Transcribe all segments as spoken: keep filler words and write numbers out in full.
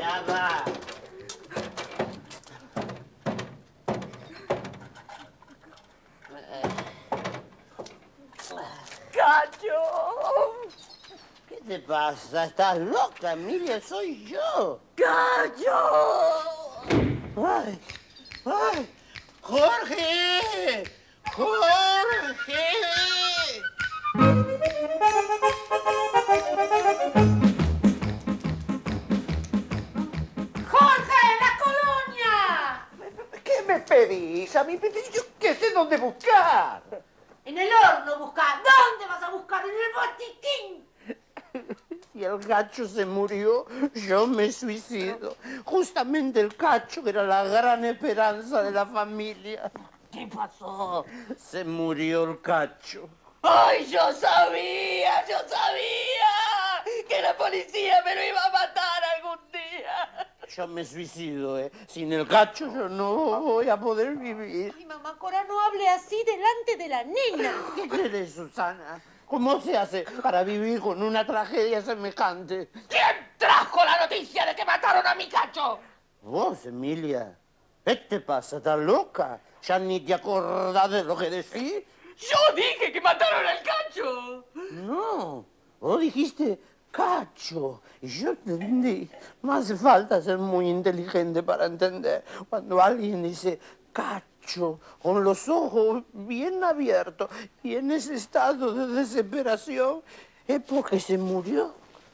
Ya va. ¡Cacho! ¿Qué te pasa? ¿Estás loca, Emilia? Soy yo. ¡Cacho! ¡Ay! ¡Ay! ¡Jorge! ¡Jorge! ¡Jorge, la colonia! ¿Qué me pedís? A mí, yo qué sé dónde buscar. En el horno buscar. ¿Dónde vas a buscar? En el botiquín. Si el Cacho se murió, yo me suicido. Justamente el Cacho era la gran esperanza de la familia. ¿Qué pasó? Se murió el Cacho. ¡Ay, yo sabía! ¡Yo sabía! Que la policía me lo iba a matar algún día. Yo me suicido, ¿eh? Sin el Cacho yo no voy a poder vivir. Ay, mamá Cora, no hable así delante de la nena. ¿Qué querés, Susana? ¿Cómo se hace para vivir con una tragedia semejante? ¿Quién trajo la noticia de que mataron a mi Cacho? Vos, Emilia. ¿Qué te pasa? ¿Estás loca? ¿Ya ni te acordás de lo que decís? Yo dije que mataron al Cacho. No, vos dijiste Cacho. Y yo entendí. No hace falta ser muy inteligente para entender. Cuando alguien dice Cacho, con los ojos bien abiertos y en ese estado de desesperación, es porque se murió.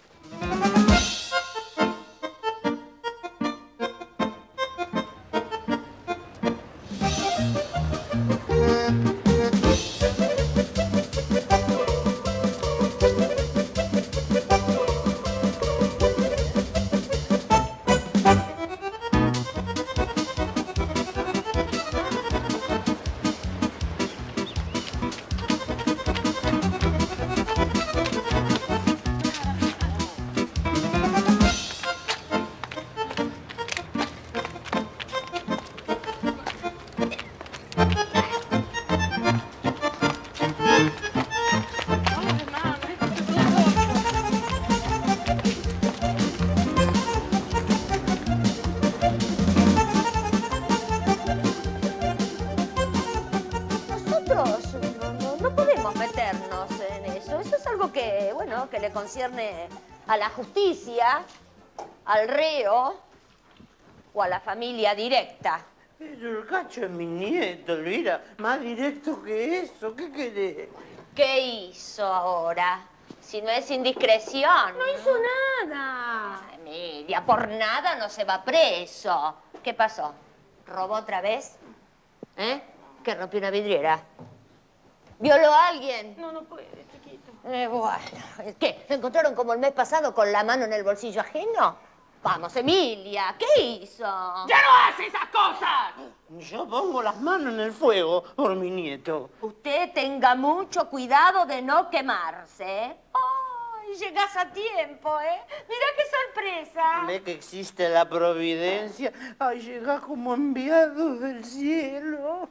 Que le concierne a la justicia, al reo o a la familia directa. Pero el Cacho es mi nieto, Elvira. Más directo que eso. ¿Qué querés? ¿Qué hizo ahora? Si no es indiscreción. No hizo nada. Ay, Emilia, por nada no se va preso. ¿Qué pasó? ¿Robó otra vez? ¿Eh? ¿Que rompió una vidriera? ¿Violó a alguien? No, no puede, chiquito. Eh, bueno, ¿qué? ¿Lo encontraron como el mes pasado con la mano en el bolsillo ajeno? Vamos, Emilia, ¿qué hizo? ¡Ya no hace esas cosas! Yo pongo las manos en el fuego por mi nieto. Usted tenga mucho cuidado de no quemarse, ¿eh? ¡Ay, llegás a tiempo, eh! Mira qué sorpresa. ¿Ve que existe la providencia? Ay, llegás como enviado del cielo.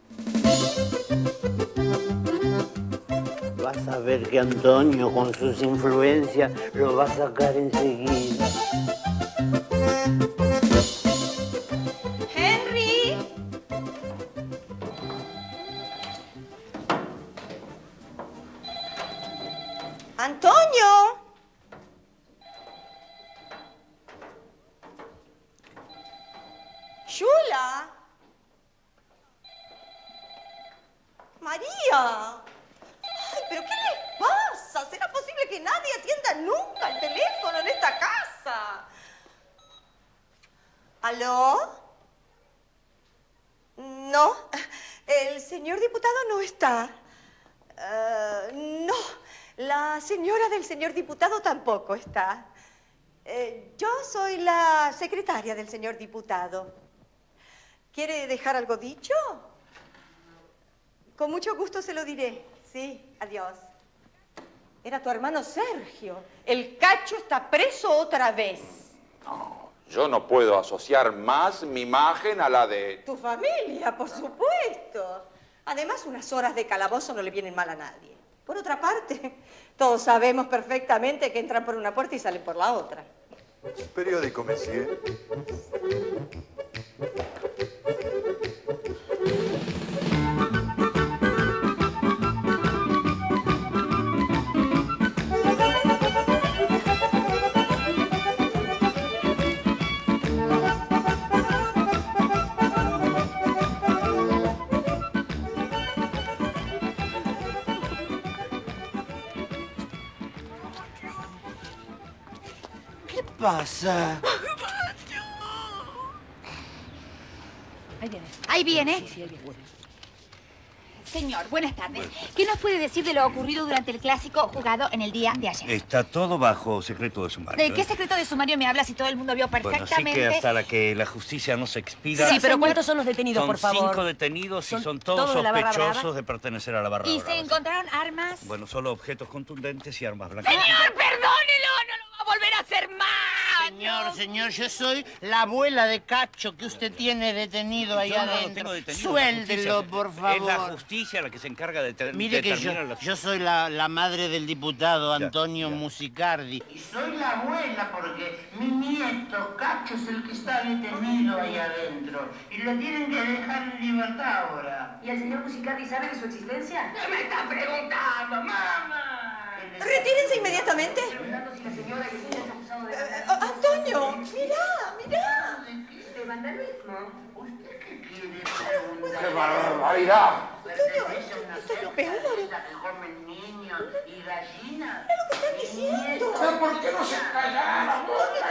Vas a ver que Antonio, con sus influencias, lo va a sacar enseguida. ¡Henry! ¡Antonio! ¡Shula! ¡María! ¡Ay, pero qué les pasa! ¿Será posible que nadie atienda nunca el teléfono en esta casa? ¿Aló? No, el señor diputado no está. Uh, no, la señora del señor diputado tampoco está. Eh, yo soy la secretaria del señor diputado. ¿Quiere dejar algo dicho? Con mucho gusto se lo diré. Sí, adiós. Era tu hermano Sergio. El Cacho está preso otra vez. No, yo no puedo asociar más mi imagen a la de... Tu familia, por supuesto. Además, unas horas de calabozo no le vienen mal a nadie. Por otra parte, todos sabemos perfectamente que entran por una puerta y salen por la otra. Periódico, monsieur. ¿Qué pasa? Ahí viene. Ahí viene. Sí, sí, ahí viene. Señor, buenas tardes. ¿Qué nos puede decir de lo ocurrido durante el clásico jugado en el día de ayer? Está todo bajo secreto de sumario. ¿De qué secreto de sumario me habla si todo el mundo vio perfectamente? Bueno, sí que hasta la que la justicia no se expida... Sí, pero ¿cuántos son los detenidos, son por favor? Son cinco detenidos y ¿Son son todos todos de la barra sospechosos brava? de pertenecer a la barra ¿Y brava, se sí. encontraron armas? Bueno, solo objetos contundentes y armas blancas. ¡Señor, perdónelo! ¡No lo va a volver a hacer más! Señor, señor, yo soy la abuela de Cacho que usted tiene detenido ahí Yo no lo adentro. tengo detenido. Suéltelo, La justicia- por favor. Es la justicia la que se encarga de ter- Mire que yo, determinar la... yo soy la, la madre del diputado Ya, Antonio ya. Musicardi. Y soy la abuela porque mi nieto Cacho es el que está detenido ahí adentro. Y lo tienen que dejar en libertad ahora. ¿Y el señor Musicardi sabe de su existencia? ¿Qué me está preguntando, mamá? Retírense inmediatamente. Preguntando si la señora y el niño es acusado de... Eh, Antonio, mirá, mirá. ¿De vandalismo? ¿Usted qué quiere preguntar? ¡Qué barbaridad! ¿Pertenece a una Esto es lo secta peor. de esas que comen niños y gallinas? Es lo que están diciendo. ¿Pero por qué no se callan la boca?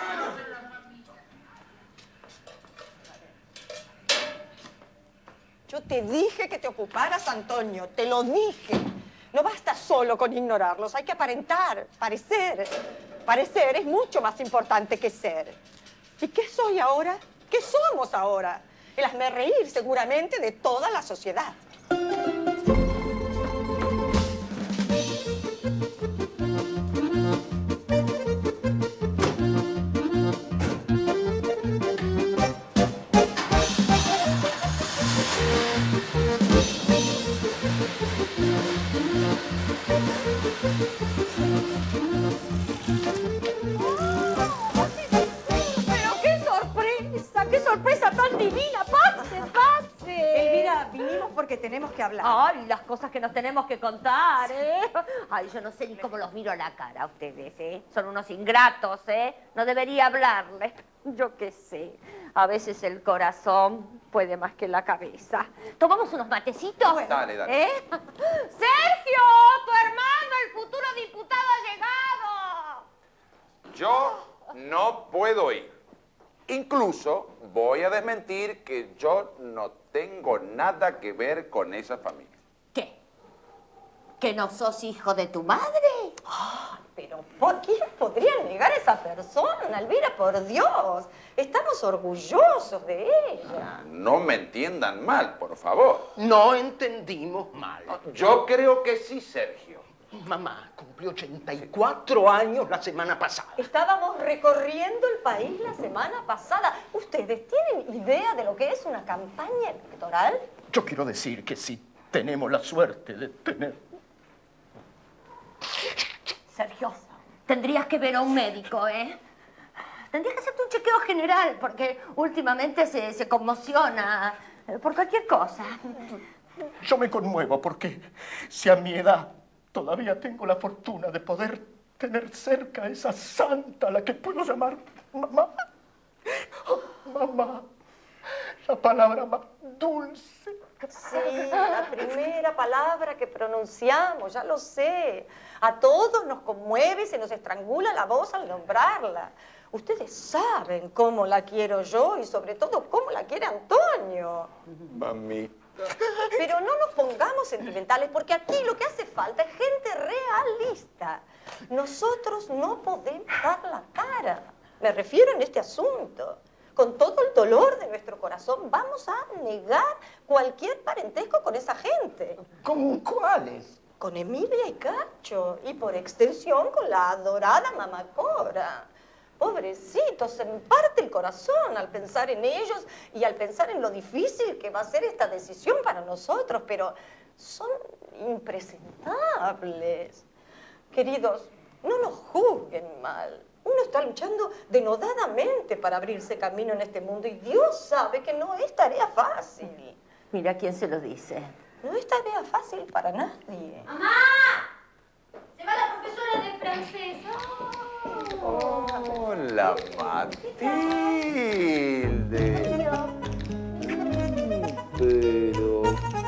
Yo te dije que te ocuparas, Antonio, te lo dije. No basta solo con ignorarlos, hay que aparentar, parecer. Parecer es mucho más importante que ser. ¿Y qué soy ahora? ¿Qué somos ahora? El hazmerreír seguramente de toda la sociedad. ¡Pero qué sorpresa! ¡Qué sorpresa tan divina! ¡Pase, pase! Elvira, vinimos porque tenemos que hablar. Ay, las cosas que nos tenemos que contar, ¿eh? Ay, yo no sé ni cómo los miro a la cara a ustedes, ¿eh? Son unos ingratos, ¿eh? No debería hablarles. Yo qué sé. A veces el corazón puede más que la cabeza. ¿Tomamos unos matecitos? Bueno. Dale, dale. ¿Eh? ¡Sergio! ¡Tu hermano, el futuro diputado, ha llegado! Yo no puedo ir. Incluso voy a desmentir que yo no tengo nada que ver con esa familia. ¿Qué? ¿Que no sos hijo de tu madre? Pero ¿por quién podría negar a esa persona, Elvira? Por Dios, estamos orgullosos de ella. No me entiendan mal, por favor. No entendimos mal. Yo creo que sí, Sergio. Mamá cumplió ochenta y cuatro años la semana pasada. Estábamos recorriendo el país la semana pasada. ¿Ustedes tienen idea de lo que es una campaña electoral? Yo quiero decir que si tenemos la suerte de tener... Sergio, tendrías que ver a un médico, ¿eh? Tendrías que hacerte un chequeo general, porque últimamente se, se conmociona eh, por cualquier cosa. Yo me conmuevo porque si a mi edad todavía tengo la fortuna de poder tener cerca a esa santa a la que puedo llamar mamá. Oh, mamá, la palabra más dulce. Sí, la primera palabra que pronunciamos, ya lo sé. A todos nos conmueve y se nos estrangula la voz al nombrarla. Ustedes saben cómo la quiero yo y sobre todo cómo la quiere Antonio. Mamita. Pero no nos pongamos sentimentales porque aquí lo que hace falta es gente realista. Nosotros no podemos dar la cara. Me refiero en este asunto. Con todo el dolor de nuestro corazón vamos a negar cualquier parentesco con esa gente. ¿Con cuáles? Con Emilia y Cacho y por extensión con la adorada mamá Cora. Pobrecitos, se me parte el corazón al pensar en ellos y al pensar en lo difícil que va a ser esta decisión para nosotros, pero son impresentables. Queridos, no nos juzguen mal. Uno está luchando denodadamente para abrirse camino en este mundo y Dios sabe que no es tarea fácil. Mira quién se lo dice. No es tarea fácil para nadie. ¡Mamá! Se va la profesora de francés. Oh. Hola, Matilde. Pero...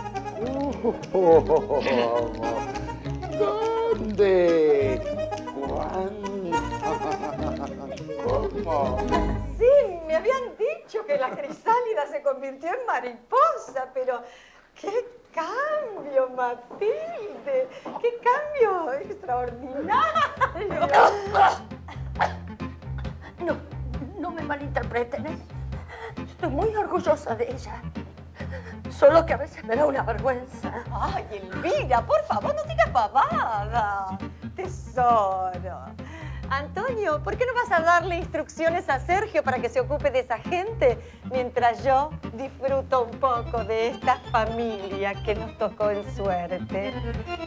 ¿Dónde? ¿Cuándo? ¿Cómo? Sí, me habían dicho que la crisálida se convirtió en mariposa, pero qué cambio, Matilde. Qué cambio extraordinario. No, no me malinterpreten, ¿eh? Estoy muy orgullosa de ella. Solo que a veces me da una vergüenza. Ay, Elvira, por favor, no digas pavada. Tesoro. Antonio, ¿por qué no vas a darle instrucciones a Sergio para que se ocupe de esa gente mientras yo disfruto un poco de esta familia que nos tocó en suerte?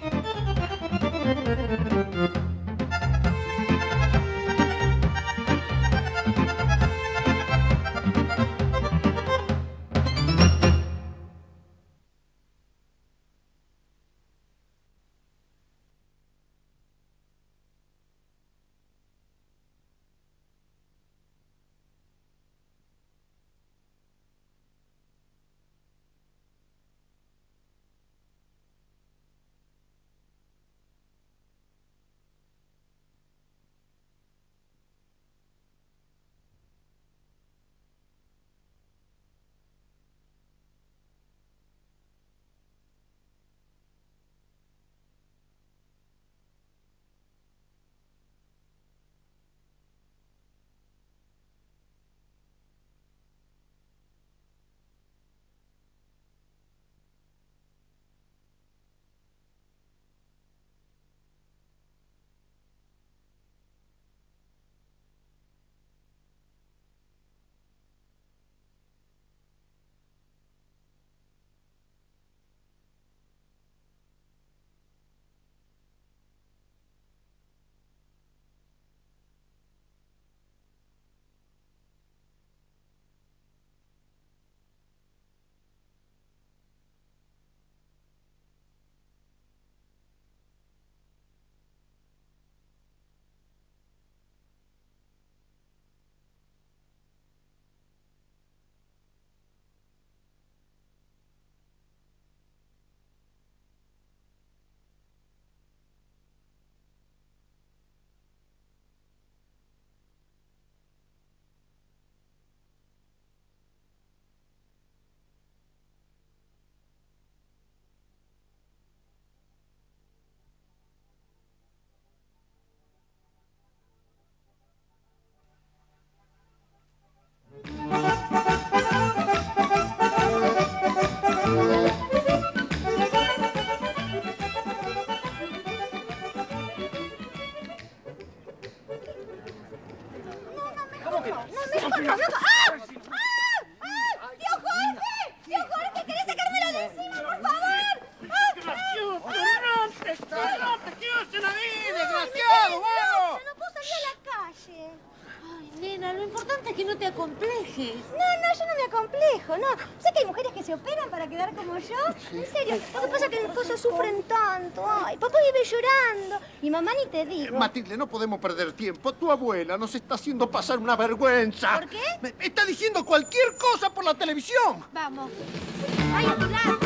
En serio, lo que pasa es que las cosas sufren tanto. Ay, papá vive llorando. Y mamá ni te digo. Matilde, no podemos perder tiempo. Tu abuela nos está haciendo pasar una vergüenza. ¿Por qué? Me está diciendo cualquier cosa por la televisión. Vamos. Ay, a tu lado.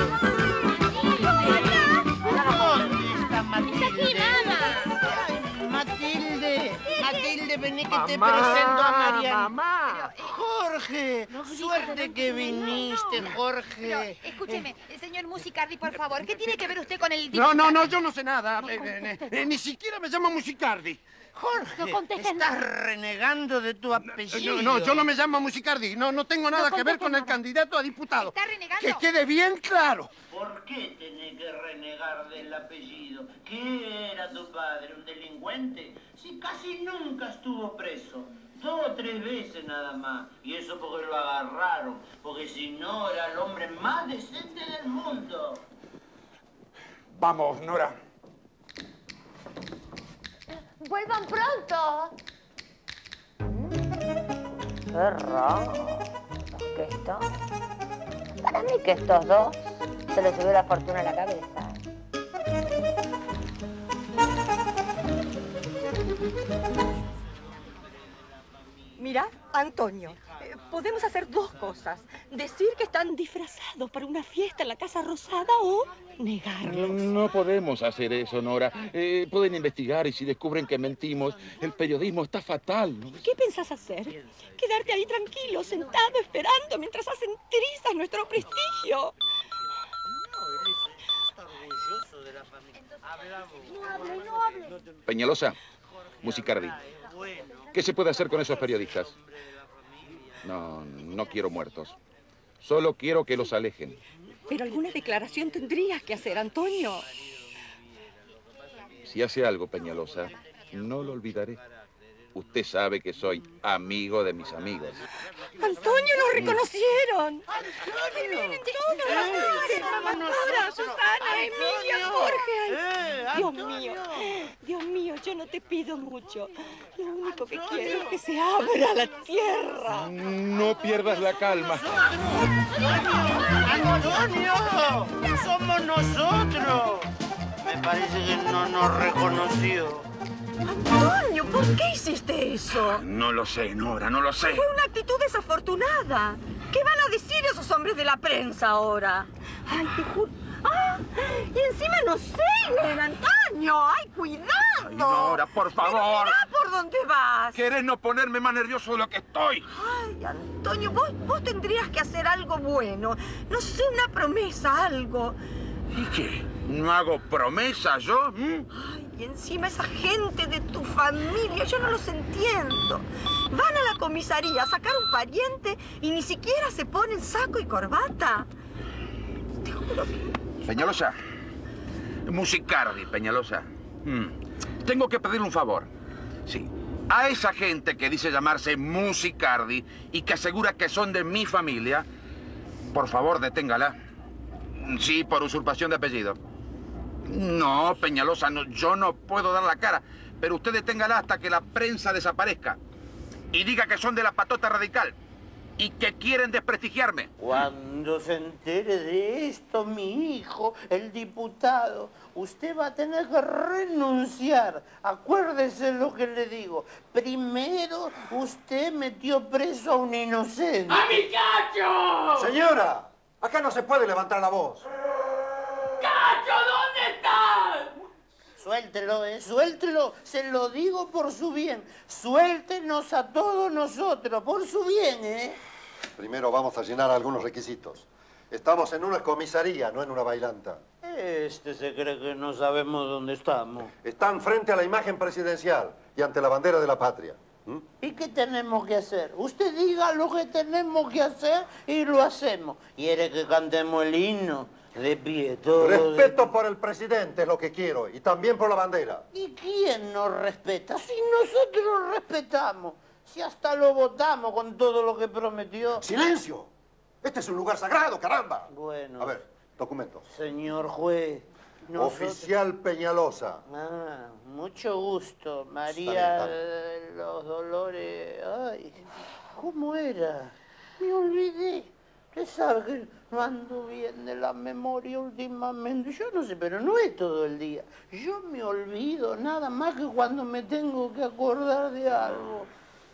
¿Dónde está Matilde? Está aquí, mamá. Ay, Matilde, Matilde, vení que te Mamá, presento a Mariana. mamá. Jorge, suerte que viniste, Jorge. Pero, escúcheme, el señor Musicardi, por favor, ¿qué tiene que ver usted con el No, diputado? no, no, yo no sé nada. Eh, eh, eh, ni siquiera me llamo Musicardi. Jorge, No contestes estás nada. renegando de tu apellido. No, no, yo no me llamo Musicardi. No, no tengo nada No que ver contestes con el nada. candidato a diputado. ¿Está renegando? Que quede bien claro. ¿Por qué tenés que renegar del apellido? ¿Qué era tu padre, un delincuente? Si casi nunca estuvo preso. Dos o tres veces nada más. Y eso porque lo agarraron. Porque si no, era el hombre más decente del mundo. Vamos, Nora. Vuelvan pronto. Qué raro que esto. Para mí que estos dos se les subió la fortuna a la cabeza. Mira, Antonio, eh, podemos hacer dos cosas. Decir que están disfrazados para una fiesta en la Casa Rosada o negarlo. No podemos hacer eso, Nora. Eh, pueden investigar y si descubren que mentimos, el periodismo está fatal, ¿no? ¿Qué pensás hacer? Quedarte ahí tranquilo, sentado, esperando, mientras hacen trizas nuestro prestigio. No hable, no hable. Peñalosa, Musicardi, ¿qué se puede hacer con esos periodistas? No, no quiero muertos. Solo quiero que los alejen. Pero alguna declaración tendrías que hacer, Antonio. Si hace algo, Peñalosa, no lo olvidaré. Usted sabe que soy amigo de mis amigos. ¡Antonio, nos reconocieron! ¡Miren todos! ¡Mamá, Susana, Emilia, Jorge! Ay, Dios mío, Dios mío, yo no te pido mucho. Lo único que quiero es que se abra la tierra. No pierdas la calma. ¡Antonio! ¡Somos nosotros! Me parece que no nos reconoció. Antonio, ¿por qué hiciste eso? No lo sé, Nora, no lo sé. Fue una actitud desafortunada. ¿Qué van a decir esos hombres de la prensa ahora? Ay, te juro. ¡Ah! Y encima no sé, Antonio. ¡Ay, cuidado! Ay, Nora, por favor. Mira por dónde vas. ¿Querés no ponerme más nervioso de lo que estoy? Ay, Antonio, vos, vos tendrías que hacer algo bueno. No sé, una promesa, algo. ¿Y qué? ¿No hago promesas yo? ¿Mm? Ay, y encima esa gente de tu familia, yo no los entiendo. Van a la comisaría a sacar un pariente y ni siquiera se ponen saco y corbata. Te juro que... Peñalosa. Musicardi, Peñalosa. Mm. Tengo que pedirle un favor. Sí. A esa gente que dice llamarse Musicardi y que asegura que son de mi familia, por favor, deténgala. Sí, por usurpación de apellido. No, Peñalosa, no, yo no puedo dar la cara, pero usted deténgala hasta que la prensa desaparezca y diga que son de la patota radical y que quieren desprestigiarme. Cuando se entere de esto, mi hijo, el diputado, usted va a tener que renunciar. Acuérdese lo que le digo. Primero, usted metió preso a un inocente. ¡A mi Cacho! Señora, acá no se puede levantar la voz. ¡Cacho, ¿dónde estás? Suéltelo, ¿eh? Suéltelo. Se lo digo por su bien. Suéltenos a todos nosotros, por su bien, ¿eh? Primero vamos a llenar algunos requisitos. Estamos en una comisaría, no en una bailanta. Este se cree que no sabemos dónde estamos. Están frente a la imagen presidencial y ante la bandera de la patria. ¿Mm? ¿Y qué tenemos que hacer? Usted diga lo que tenemos que hacer y lo hacemos. ¿Quiere que cantemos el himno? De pie, todo. Respeto de... por el presidente es lo que quiero y también por la bandera. ¿Y quién nos respeta? Si nosotros lo respetamos. Si hasta lo votamos con todo lo que prometió. ¡Silencio! Este es un lugar sagrado, caramba. Bueno. A ver, documentos. Señor juez. Nosotros... Oficial Peñalosa. Ah, mucho gusto. María de los Dolores. Ay, ¿cómo era? Me olvidé. Usted sabe que no ando bien de la memoria últimamente. Yo no sé, pero no es todo el día. Yo me olvido nada más que cuando me tengo que acordar de algo.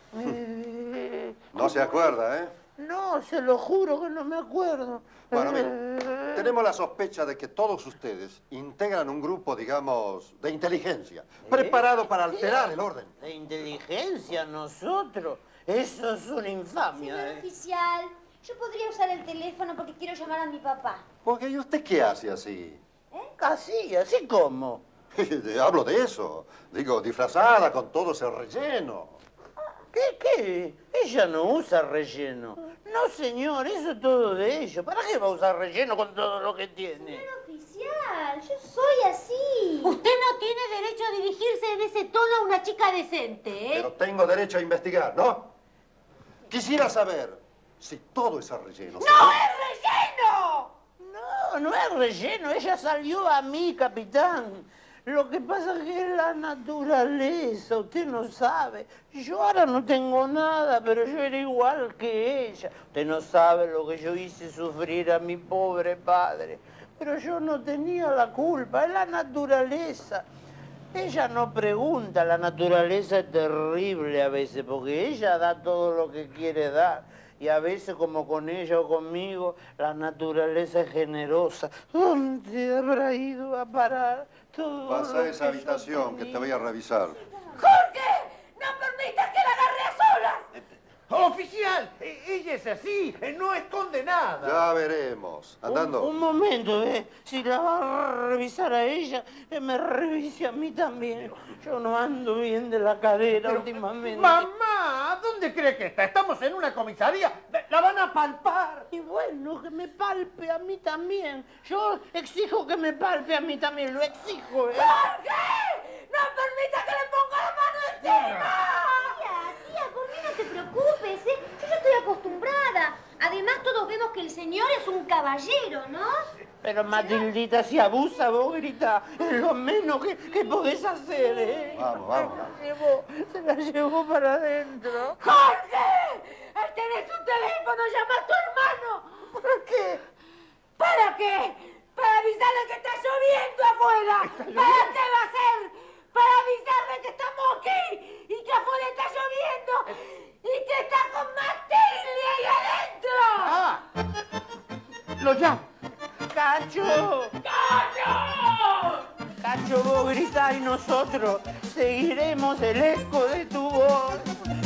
Eh, No se acuerda, ¿eh? No, se lo juro que no me acuerdo. Bueno, mire, tenemos la sospecha de que todos ustedes integran un grupo, digamos, de inteligencia, preparado para alterar el orden. ¿De inteligencia nosotros? Eso es una infamia. Señor ¿eh? oficial, yo podría usar el teléfono porque quiero llamar a mi papá. Porque, ¿y usted qué hace así? ¿Eh? Así, así como. Hablo de eso. Digo, disfrazada con todo ese relleno. ¿Qué, qué? Ella no usa relleno. No, señor, eso es todo de ello. ¿Para qué va a usar relleno con todo lo que tiene? Señor oficial, yo soy así. Usted no tiene derecho a dirigirse en ese tono a una chica decente, ¿eh? Pero tengo derecho a investigar, ¿no? Quisiera saber si todo ese relleno... ¡No es relleno! No, no es relleno. Ella salió a mí, capitán. Lo que pasa es que es la naturaleza, usted no sabe. Yo ahora no tengo nada, pero yo era igual que ella. Usted no sabe lo que yo hice sufrir a mi pobre padre. Pero yo no tenía la culpa, es la naturaleza. Ella no pregunta, la naturaleza es terrible a veces, porque ella da todo lo que quiere dar. Y a veces, como con ella o conmigo, la naturaleza es generosa. ¿Dónde habrá ido a parar todo Pasa lo a esa que habitación que te voy a revisar. ¡Jorge! ¡No permitas que la agarre a solas! ¡Oficial! e- Ella es así, eh, no esconde nada. Ya veremos. Andando. Un, un momento, ¿eh? Si la va a revisar a ella, que me revise a mí también. Yo no ando bien de la cadera últimamente. ¡Mamá! ¿Dónde cree que está? Estamos en una comisaría. ¡La van a palpar! Y bueno, que me palpe a mí también. Yo exijo que me palpe a mí también, lo exijo, ¿eh? ¡Jorge! ¡No permitas que le ponga la mano encima! Tía, tía, por mí no te preocupes, ¿eh? Yo ya estoy acostumbrada. Además, todos vemos que el señor es un caballero, ¿no? Pero Matildita, si abusa, vos grita, es lo menos que, que podés hacer, ¿eh? Vamos, vamos. Se la llevó, se la llevó para adentro. ¡Jorge! ¡Tenés un teléfono! ¡Llama a tu hermano! ¿Para qué? ¿Para qué? ¡Para avisarle que está lloviendo afuera! ¿Para qué va a ser? ¡Para avisarle que estamos aquí! ¡Y que afuera está lloviendo! ¡Y que está con Matilde ahí adentro! ¡Ah! ¡Lo llamo! ¡Cacho! ¡Cacho! Cacho, vos gritá y nosotros seguiremos el eco de tu voz.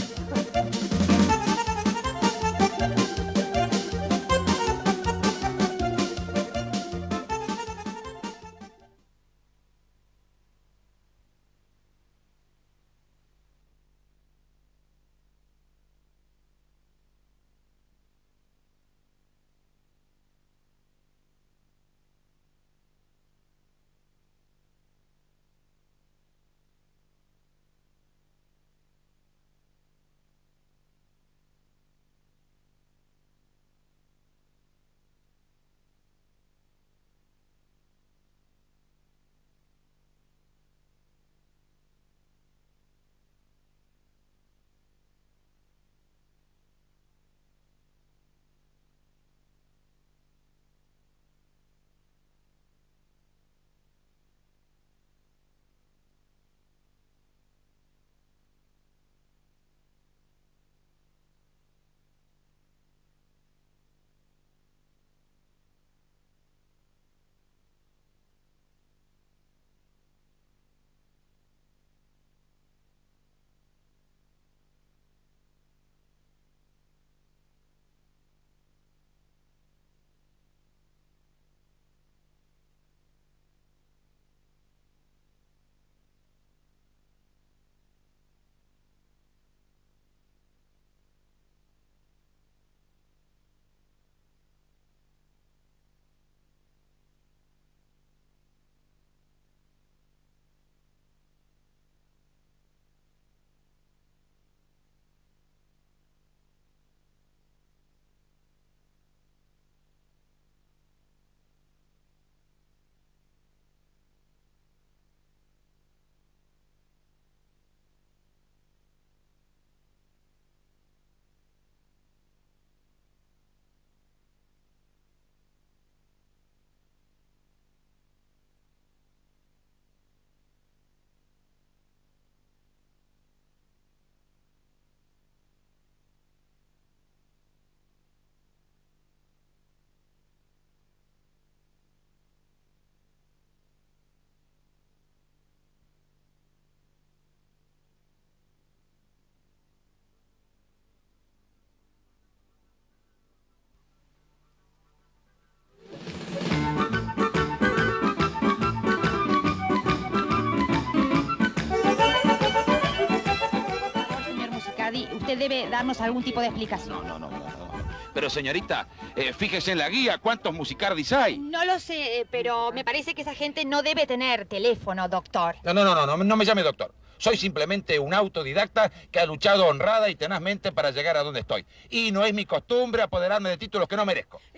Usted debe darnos algún tipo de explicación. No, no, no, no, no. Pero señorita, eh, fíjese en la guía cuántos musicardis hay. No lo sé, pero me parece que esa gente no debe tener teléfono, doctor. No, no, no, no, no, no me llame doctor. Soy simplemente un autodidacta que ha luchado honrada y tenazmente para llegar a donde estoy. Y no es mi costumbre apoderarme de títulos que no merezco. Eh,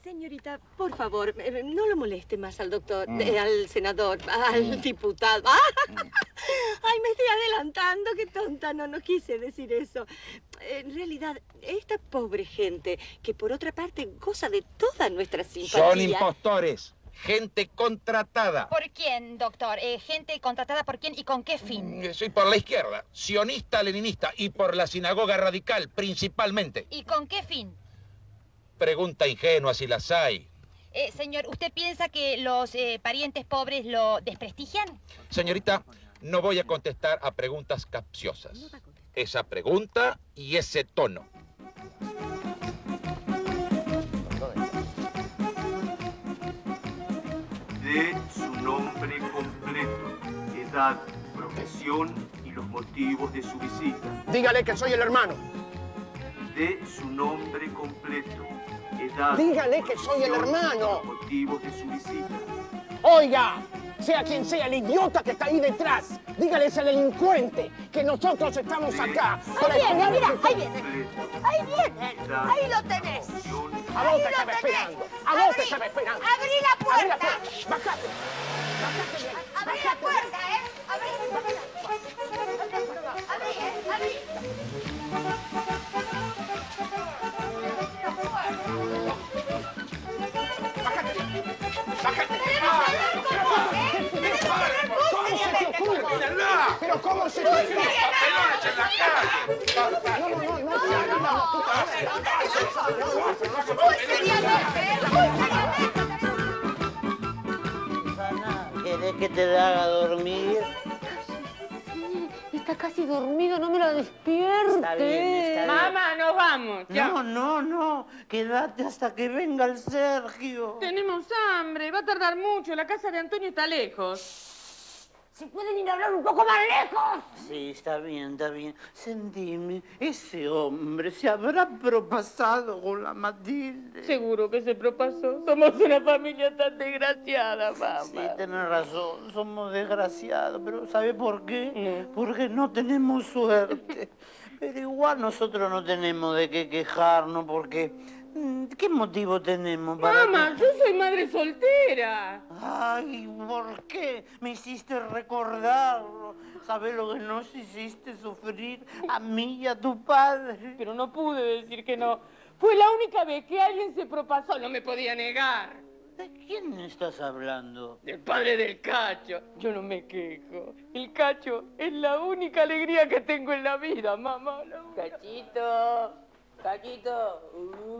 Señorita, por favor, eh, no lo moleste más al doctor, Mm. eh, al senador, al Mm. diputado. ¡Ah! Ay, me estoy adelantando, qué tonta, no, no quise decir eso. En realidad, esta pobre gente, que por otra parte goza de toda nuestra simpatía... Son impostores. Gente contratada. ¿Por quién, doctor? Eh, ¿Gente contratada por quién y con qué fin? Eh, Soy por la izquierda, sionista, leninista y por la sinagoga radical, principalmente. ¿Y con qué fin? Pregunta ingenua si las hay. Eh, señor, ¿usted piensa que los eh, parientes pobres lo desprestigian? Señorita, no voy a contestar a preguntas capciosas. Esa pregunta y ese tono. De su nombre completo, edad, profesión y los motivos de su visita. Dígale que soy el hermano. De su nombre completo, edad... Dígale que soy el profesión hermano. y los motivos de su visita. Oiga, sea quien sea el idiota que está ahí detrás, dígale a ese delincuente que nosotros estamos acá. para Ahí viene, esperar mira, que- ahí viene. Ahí viene. Ahí lo tenés. A vos Ahí te lo estaba tenés. esperando. A vos te Abrí, estaba esperando. Abrí la Abrí la puerta. puerta. Bajate. Bajate bien. Abrí la puerta, ¿eh? Abrí. Abrí, ¿eh? Abrí. ¿Cómo se te ocurre? Pero ¿cómo se te ocurre? ¡Papelones en la calle! No, no, no, no, no, no, no, tú Susana, ¿querés que te haga dormir? Está casi dormido, no me lo despierte. Está bien, está bien. Mamá, nos vamos. Ya. No, no, no. Quédate hasta que venga el Sergio. Tenemos hambre, va a tardar mucho. La casa de Antonio está lejos. ¿Se pueden ir a hablar un poco más lejos? Sí, está bien, está bien. Sentime, ese hombre se habrá propasado con la Matilde. Seguro que se propasó. Somos una familia tan desgraciada, mamá. Sí, tenés razón, somos desgraciados, pero ¿sabe por qué? Porque no tenemos suerte. Pero igual nosotros no tenemos de qué quejarnos, porque ¿qué motivo tenemos para Mamá, que- yo soy madre soltera. Ay, ¿por qué? Me hiciste recordarlo. ¿Sabes lo que nos hiciste sufrir a mí y a tu padre? Pero no pude decir que no. Fue la única vez que alguien se propasó, no me podía negar. ¿De quién estás hablando? Del padre del Cacho. Yo no me quejo. El Cacho es la única alegría que tengo en la vida, mamá. la única. Cachito, Cachito.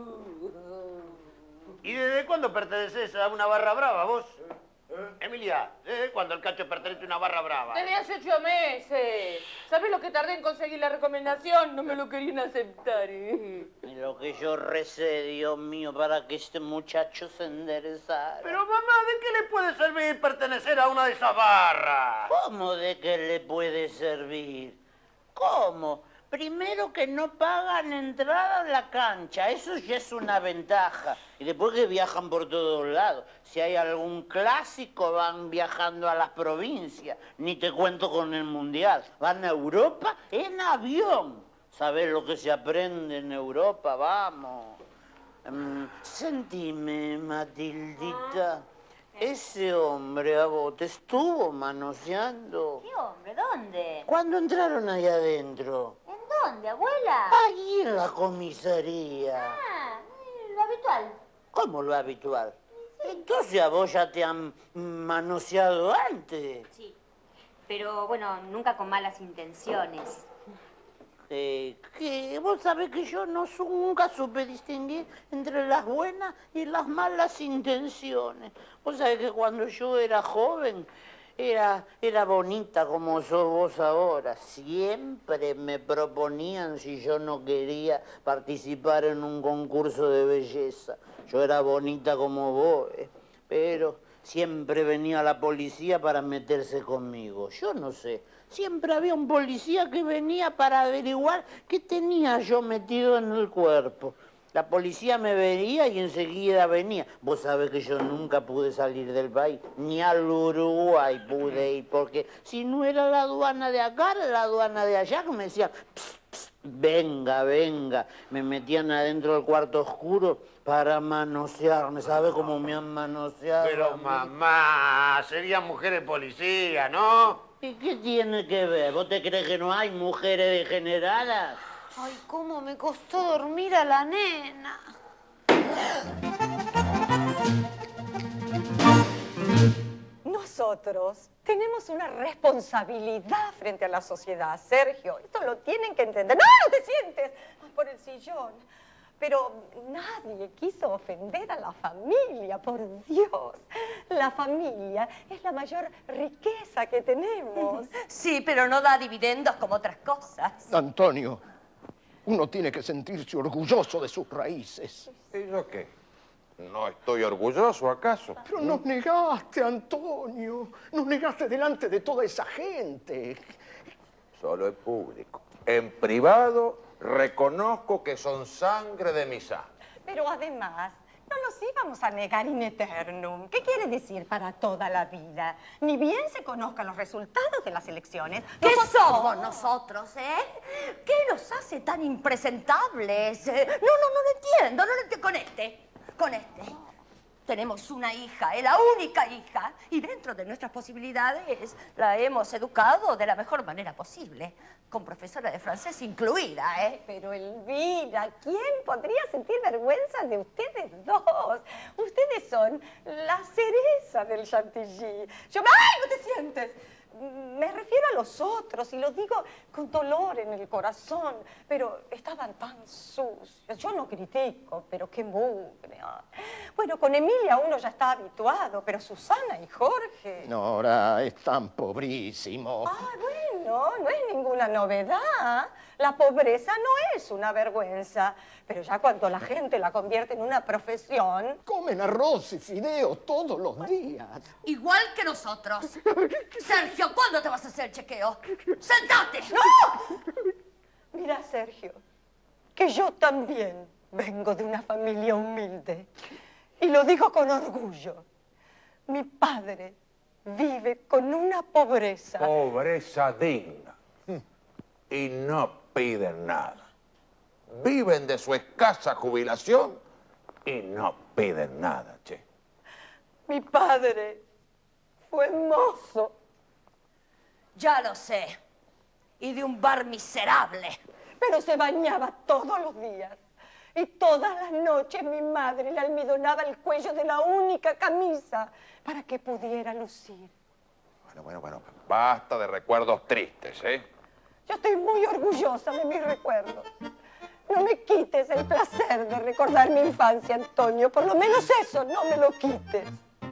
¿Y desde cuándo perteneces a una barra brava, vos? Emilia, ¿desde cuándo el Cacho pertenece a una barra brava? Desde hace ocho meses. ¿Sabes lo que tardé en conseguir la recomendación? No me lo querían aceptar. ¿eh? Y lo que yo recé, Dios mío, para que este muchacho se enderezara. Pero mamá, ¿de qué le puede servir pertenecer a una de esas barras? ¿Cómo de qué le puede servir? ¿Cómo? Primero que no pagan entrada a la cancha, eso ya es una ventaja. Y después que viajan por todos lados. Si hay algún clásico, van viajando a las provincias. Ni te cuento con el Mundial. Van a Europa en avión. ¿Sabés lo que se aprende en Europa? Vamos. Mm, sentime, Matildita. Ese hombre a vos te estuvo manoseando. ¿Qué hombre? ¿Dónde? ¿Cuándo entraron ahí adentro? ¿En dónde, abuela? Ahí en la comisaría. Ah, eh, lo habitual. ¿Cómo lo habitual? Entonces a vos ya te han manoseado antes. Sí, pero bueno, nunca con malas intenciones. Eh, que vos sabés que yo no su- nunca supe distinguir entre las buenas y las malas intenciones. Vos sabés que cuando yo era joven era, era bonita como sos vos ahora. Siempre me proponían si yo no quería participar en un concurso de belleza. Yo era bonita como vos, eh, pero siempre venía la policía para meterse conmigo. Yo no sé. Siempre había un policía que venía para averiguar qué tenía yo metido en el cuerpo. La policía me veía y enseguida venía. Vos sabés que yo nunca pude salir del país, ni al Uruguay pude ir, porque si no era la aduana de acá, era la aduana de allá, que me decían, pss, pss, Venga, venga. Me metían adentro del cuarto oscuro para manosearme. ¿Sabe cómo me han manoseado? Pero mamá, serían mujeres policías, ¿no? ¿Y qué tiene que ver? ¿Vos te crees que no hay mujeres degeneradas? Ay, cómo me costó dormir a la nena. Nosotros tenemos una responsabilidad frente a la sociedad, Sergio. Esto lo tienen que entender. ¡No, no te sientes! Vas por el sillón. Pero nadie quiso ofender a la familia, por Dios. La familia es la mayor riqueza que tenemos. Sí, pero no da dividendos como otras cosas. Antonio, uno tiene que sentirse orgulloso de sus raíces. ¿Y yo qué? ¿No estoy orgulloso, acaso? Pero nos negaste, Antonio. Nos negaste delante de toda esa gente. Solo en público. En privado, reconozco que son sangre de mi sangre. Pero además, no nos íbamos a negar in eternum. ¿Qué quiere decir para toda la vida? Ni bien se conozcan los resultados de las elecciones. ¿Qué nosotros... somos nosotros, eh? ¿Qué nos hace tan impresentables? Eh, No, no, no lo entiendo, no lo entiendo. Con este, con este. Tenemos una hija, es la única hija, y dentro de nuestras posibilidades la hemos educado de la mejor manera posible, con profesora de francés incluida, ¿eh? Pero Elvira, ¿quién podría sentir vergüenza de ustedes dos? Ustedes son la cereza del chantilly. Yo, ¡ay, no te sientes! Me refiero a los otros, y lo digo con dolor en el corazón, pero estaban tan sucios. Yo no critico, pero qué mugre. Bueno, con Emilia uno ya está habituado, pero Susana y Jorge... Nora, están pobrísimos. Ah, bueno, no es ninguna novedad. La pobreza no es una vergüenza, pero ya cuando la gente la convierte en una profesión... Comen arroz y fideos todos los días. Igual que nosotros. Sergio, ¿cuándo te vas a hacer el chequeo? ¡Sentate! ¡No! Mira, Sergio, que yo también vengo de una familia humilde. Y lo digo con orgullo. Mi padre vive con una pobreza... Pobreza digna. Y no piden nada. Viven de su escasa jubilación y no piden nada, che. Mi padre fue mozo. Ya lo sé. Y de un bar miserable. Pero se bañaba todos los días. Y todas las noches mi madre le almidonaba el cuello de la única camisa para que pudiera lucir. Bueno, bueno, bueno. Basta de recuerdos tristes, ¿eh? Yo estoy muy orgullosa de mis recuerdos. No me quites el placer de recordar mi infancia, Antonio. Por lo menos eso, no me lo quites.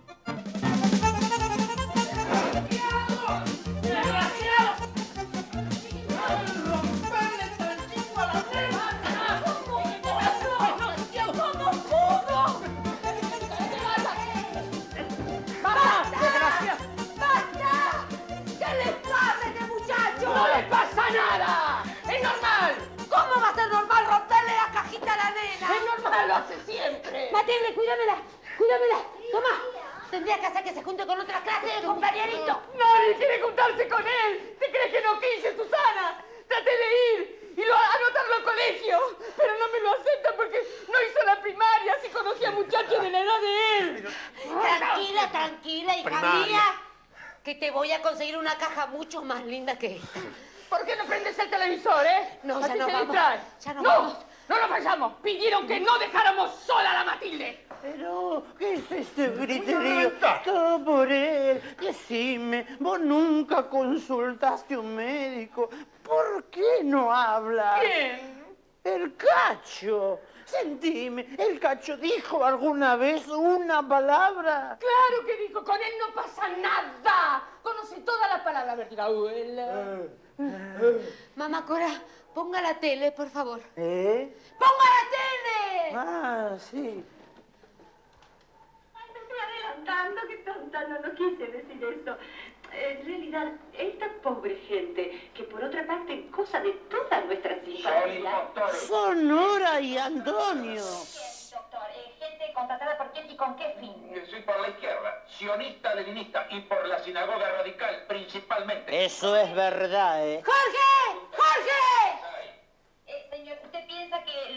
¡No le pasa nada! ¡Es normal! ¿Cómo va a ser normal romperle la cajita a la nena? ¡Es normal! ¡Lo hace siempre! Matilde, cuídamela, cuídamela. Toma. Tendría que hacer que se junte con otra clase de compañerito. ¡Nadie quiere juntarse con él! ¿Te crees que no quise, Susana? Traté de ir y lo anotarlo al colegio, pero no me lo aceptan porque no hizo la primaria, así conocía muchachos de la edad de él. Tranquila, tranquila, hija Primaria. mía, que te voy a conseguir una caja mucho más linda que esta. ¿Por qué no prendes el televisor, eh? No, ya Así nos se vamos. distrae. Ya nos no, vamos. no nos vayamos. Pidieron que no dejáramos sola a la Matilde. Pero, ¿qué es este griterío? Todo por él. Decime, vos nunca consultaste a un médico. ¿Por qué no hablas? ¿Quién? El Cacho. Sentime, ¿el Cacho dijo alguna vez una palabra? Claro que dijo, con él no pasa nada. Conoce todas las palabras. A ver, diga, abuela. Mamá Cora, ponga la tele, por favor. ¿Eh? ¡Ponga la tele! Ah, sí. Ay, me estoy adelantando, qué tonta, no, no quise decir eso. En realidad, esta pobre gente, que por otra parte es cosa de toda nuestra simpatía... Son Nora y Antonio. Doctor, eh, gente contratada por quién y con qué fin. Soy por la izquierda, sionista, leninista y por la sinagoga radical principalmente. Eso es verdad, ¿eh? ¡Jorge! ¡Jorge!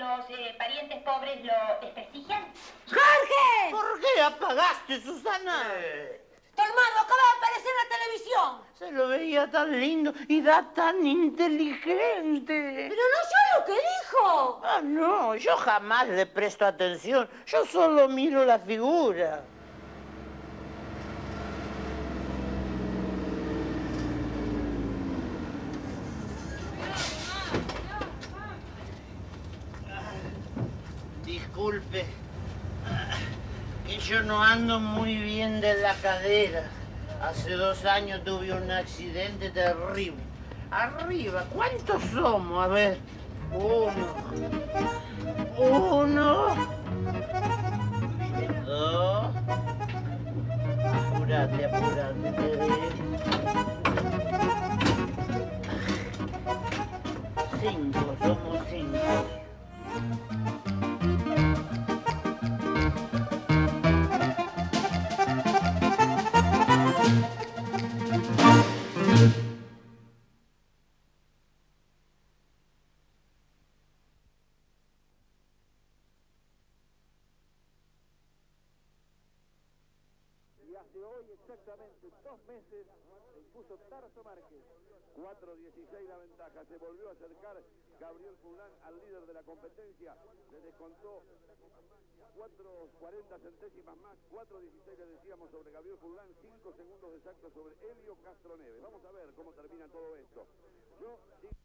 los eh, parientes pobres lo desprestigian? ¡Jorge! ¿Por qué apagaste, Susana? ¡Tu hermano acaba de aparecer en la televisión! Se lo veía tan lindo y da tan inteligente. ¡Pero no yo lo que dijo! Ah, no, yo jamás le presto atención. Yo solo miro la figura. Disculpe, que yo no ando muy bien de la cadera. Hace dos años tuve un accidente terrible. Arriba, ¿cuántos somos? A ver, uno, uno, dos, apurate, apurate, cinco, somos cinco. Hace hoy exactamente dos meses se impuso Tarso Márquez. cuatro dieciséis la ventaja. Se volvió a acercar Gabriel Furlan al líder de la competencia. Le descontó cuatro cuarenta centésimas más. cuatro dieciséis le decíamos sobre Gabriel Furlan. cinco segundos exactos sobre Helio Castroneves. Vamos a ver cómo termina todo esto. Yo...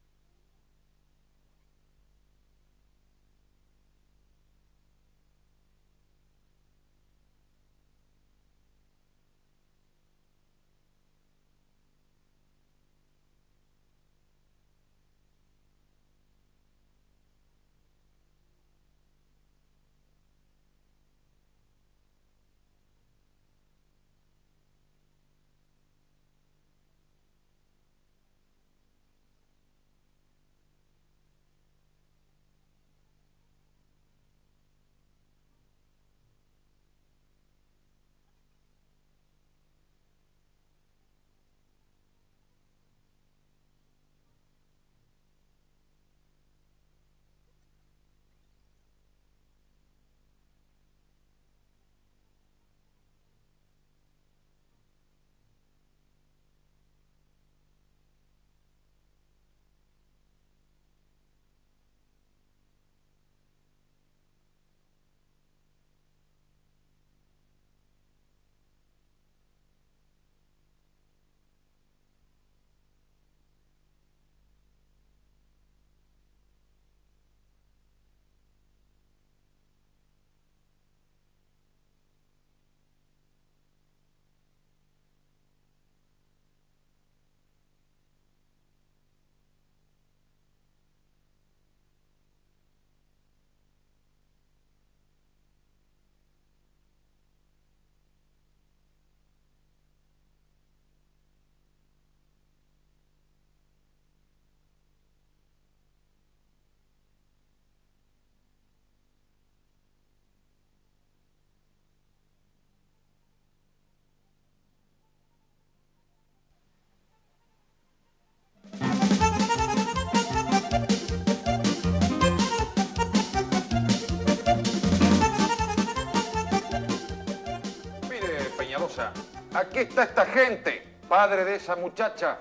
Aquí está esta gente, padre de esa muchacha.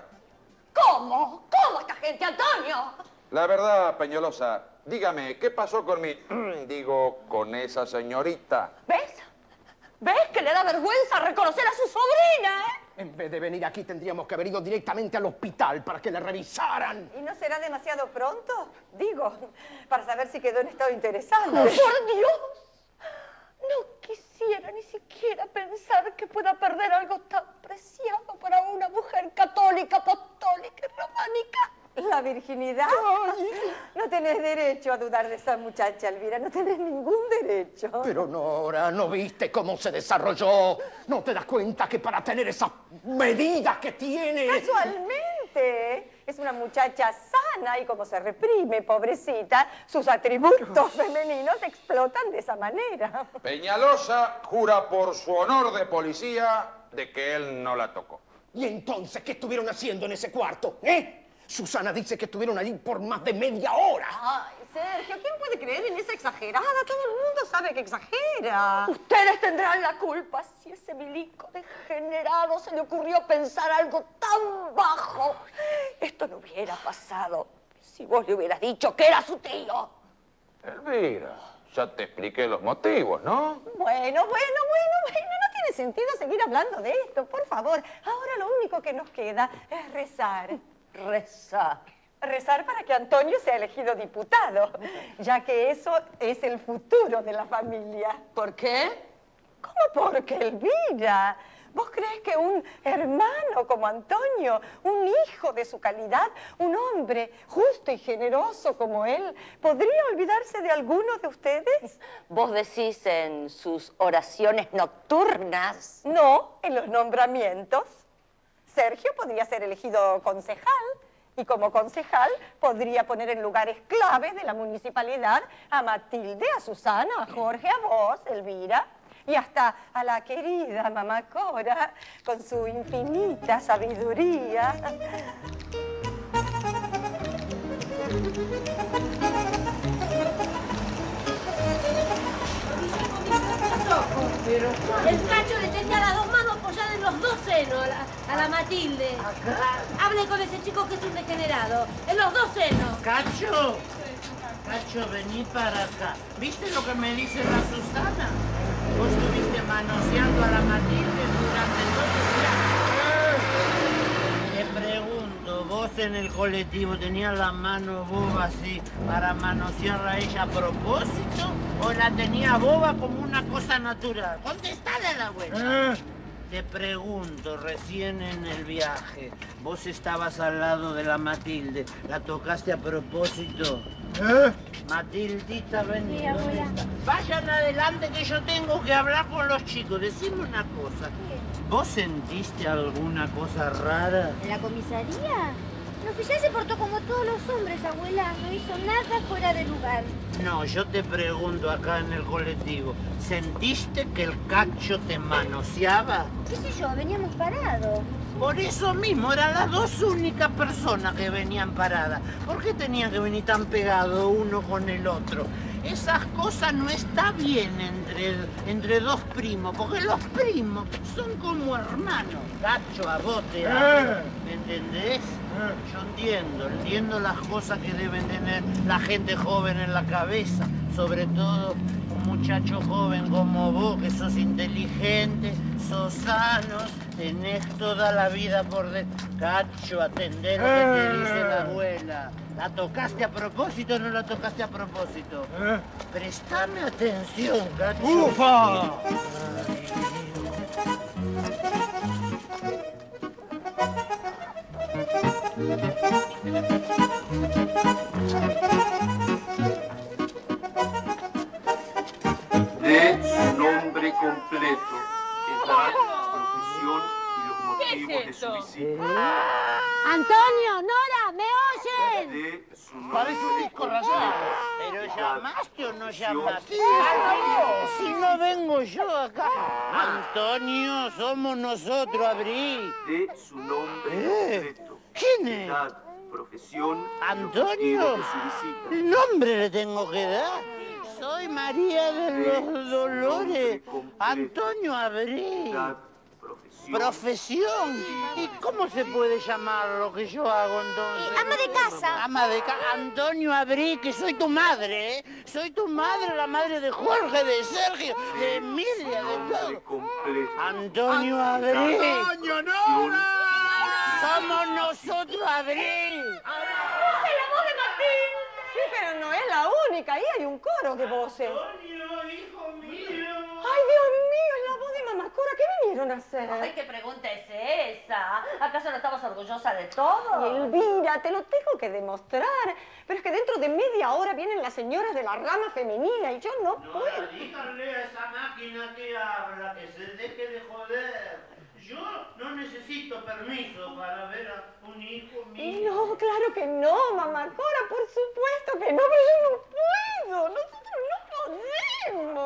¿Cómo? ¿Cómo esta gente, Antonio? La verdad, Peñalosa, dígame, ¿qué pasó con mi... digo, con esa señorita? ¿Ves? ¿Ves que le da vergüenza reconocer a su sobrina, eh? En vez de venir aquí, tendríamos que haber ido directamente al hospital para que la revisaran. ¿Y no será demasiado pronto? Digo, para saber si quedó en estado interesante. ¡Por Dios! No quisiera ni siquiera pensar que pueda perder algo tan preciado para una mujer católica, apostólica y románica. ¿La virginidad? Ay. No tenés derecho a dudar de esa muchacha, Elvira. No tenés ningún derecho. Pero Nora, ¿no viste cómo se desarrolló? ¿No te das cuenta que para tener esas medidas que tiene... Casualmente, es una muchacha sana y como se reprime, pobrecita, sus atributos femeninos explotan de esa manera. Peñalosa jura por su honor de policía de que él no la tocó. ¿Y entonces qué estuvieron haciendo en ese cuarto, eh? Susana dice que estuvieron allí por más de media hora. Ay, Sergio, ¿quién puede creer en esa exagerada? Todo el mundo sabe que exagera. Ustedes tendrán la culpa si ese milico degenerado se le ocurrió pensar algo tan bajo. Esto no hubiera pasado si vos le hubieras dicho que era su tío. Elvira, ya te expliqué los motivos, ¿no? Bueno, bueno, bueno, bueno. No tiene sentido seguir hablando de esto, por favor. Ahora lo único que nos queda es rezar. Rezar. Rezar para que Antonio sea elegido diputado, ya que eso es el futuro de la familia. ¿Por qué? ¿Cómo porque, Elvira? ¿Vos crees que un hermano como Antonio, un hijo de su calidad, un hombre justo y generoso como él, podría olvidarse de alguno de ustedes? ¿Vos decís en sus oraciones nocturnas? No, en los nombramientos. Sergio podría ser elegido concejal y como concejal podría poner en lugares claves de la municipalidad a Matilde, a Susana, a Jorge, a vos, Elvira, y hasta a la querida mamá Cora, con su infinita sabiduría. Pero el Cacho le tenía las dos manos apoyadas en los dos senos a la, a la Matilde. ¿Acá? Hable con ese chico que es un degenerado. En los dos senos. ¡Cacho! Cacho, vení para acá. ¿Viste lo que me dice la Susana? Vos estuviste manoseando a la Matilde durante todo el día. Te pregunto, ¿vos en el colectivo tenías la mano boba así para manosearla a ella a propósito? ¿O la tenía boba como una cosa natural? Contestale a la abuela. Te pregunto, recién en el viaje, vos estabas al lado de la Matilde, ¿la tocaste a propósito? ¿Eh? Matildita, vení. Sí, abuela. Vayan adelante que yo tengo que hablar con los chicos. Decime una cosa. ¿Vos sentiste alguna cosa rara? ¿En la comisaría? El oficial se portó como todos los hombres, abuela. No hizo nada fuera de lugar. No, yo te pregunto acá en el colectivo. ¿Sentiste que el Cacho te manoseaba? ¿Qué sé yo? Veníamos parados. Por eso mismo, eran las dos únicas personas que venían paradas. ¿Por qué tenían que venir tan pegados uno con el otro? Esas cosas no está bien entre, entre dos primos, porque los primos son como hermanos. Cacho, a vos te amo, ¿me entendés? Yo entiendo, entiendo las cosas que deben tener la gente joven en la cabeza, sobre todo un muchacho joven como vos, que sos inteligente, sos sano, tenés toda la vida por dentro. Cacho, atendé lo que te dice la abuela. ¿La tocaste a propósito o no la tocaste a propósito? ¿Eh? Prestame atención, Cacho. ¡Ufa! De su nombre completo, edad, profesión y los motivos de su visita. Antonio, Nora, ¿me oyen? De su nombre Parece un disco rayado. ¿Pero llamaste o no llamaste? Si no vengo yo acá. Antonio, somos nosotros, abrí. De su nombre ¿Eh? completo. ¿Quién es? Edad, profesión y los ¿Antonio? motivos de su visita. ¿El nombre le tengo que dar? Soy María de los Dolores. Antonio Abrí. Edad, profesión. Profesión. ¿Y cómo se puede llamar lo que yo hago entonces? Eh, ama de casa. Ama de casa. Antonio Abrí, que soy tu madre, ¿eh? Soy tu madre, la madre de Jorge, de Sergio, de Emilia, de todo. Completo. Antonio Abrí. ¡Antonio, no! Somos nosotros, Abril. ¡Esa es la voz de Martín! Sí, pero no es la única. Ahí hay un coro de voces. ¡Antonio, hijo mío! ¡Ay, Dios mío! Es la voz de mamá Cora. ¿Qué vinieron a hacer? Ay, ¿qué pregunta es esa? ¿Acaso no estabas orgullosa de todo? Elvira, te lo tengo que demostrar. Pero es que dentro de media hora vienen las señoras de la rama femenina y yo no puedo. No, díganle a esa máquina que habla, que se deje de joder. Yo no necesito permiso para ver a un hijo mío. No, claro que no, mamá Cora, por supuesto que no, pero yo no puedo. Nosotros no podemos.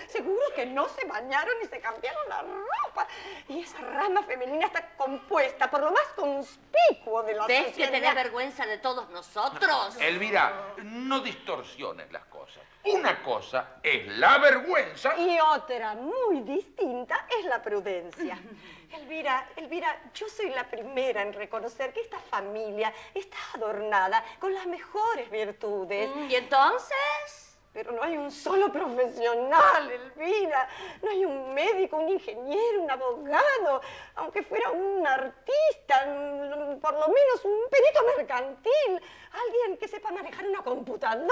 Seguro que no se bañaron ni se cambiaron la ropa. Y esa rama femenina está compuesta por lo más conspicuo de la ¿Ves que sociedad. tenés vergüenza de todos nosotros? Elvira, no distorsiones las cosas. Una cosa es la vergüenza. Y otra muy distinta es la prudencia. Elvira, Elvira, yo soy la primera en reconocer que esta familia está adornada con las mejores virtudes. ¿Y entonces? Pero no hay un solo profesional, Elvira. No hay un médico, un ingeniero, un abogado, aunque fuera un artista, por lo menos un perito mercantil, alguien que sepa manejar una computadora.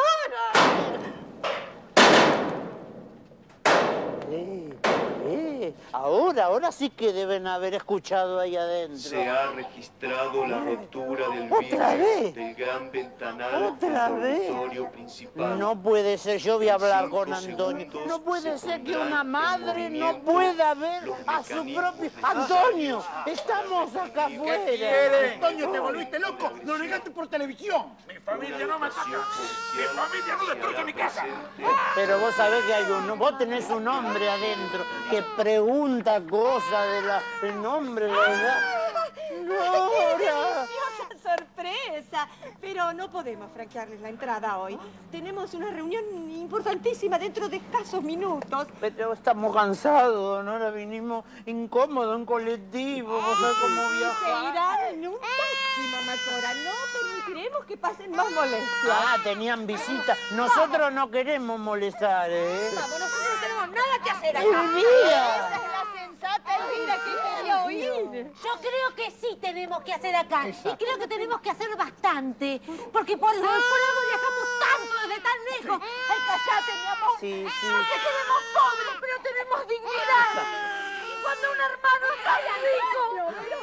Eh, eh, ahora, ahora sí que deben haber escuchado ahí adentro. Se ha registrado la rotura del ¿Otra vidrio vez? del gran ventanal ¿Otra del vez? dormitorio principal. No puede ser, yo voy a hablar con Cinco Antonio. segundos No puede se ser que pondrán una en madre no movimiento pueda ver los a su mecanismos propio... necesarios. ¡Antonio! ¡Estamos acá afuera! ¿Quieres? Antonio, ¿te volviste loco? ¡Lo negaste por televisión! Mi familia no me ataca. Mi familia no destruye mi casa. Pero vos sabés que hay un... Vos tenés un hombre adentro que pregunta cosas de la... El nombre, ¿verdad? ¡Qué ¡Nora! deliciosa sorpresa! Pero no podemos franquearles la entrada hoy. Tenemos una reunión importantísima dentro de escasos minutos. Pero estamos cansados, ¿no? Ahora vinimos incómodos en colectivo. ¿Vos sabés cómo Se viajar? irán en un taxi, mamá Cora. No permitiremos que pasen más molestias. Ah, tenían visita. Nosotros no queremos molestar, ¿eh? Vamos, nosotros no tenemos nada que hacer acá. Elvira. Esa es la sensata Elvira que quería oír. Yo creo que sí tenemos que hacer acá. Y creo que tenemos que hacer bastante. Porque por, por algo viajamos tanto desde tan lejos. Ay, callate, mi amor. Sí, sí. Porque seremos pobres, pero tenemos dignidad. Y cuando un hermano está rico...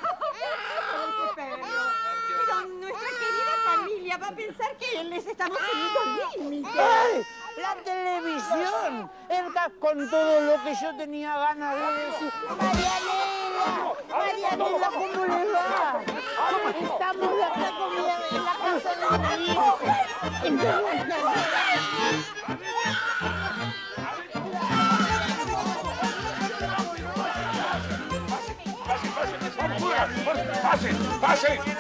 Pero nuestra querida familia va a pensar que les estamos poniendo límites. ¡Ay! La televisión. Era con todo lo que yo tenía ganas de decir. Marianela, Marianela, ¿cómo le va? Estamos acá con mi- en la casa de mi hijo. ¡Pase! ¡Pase!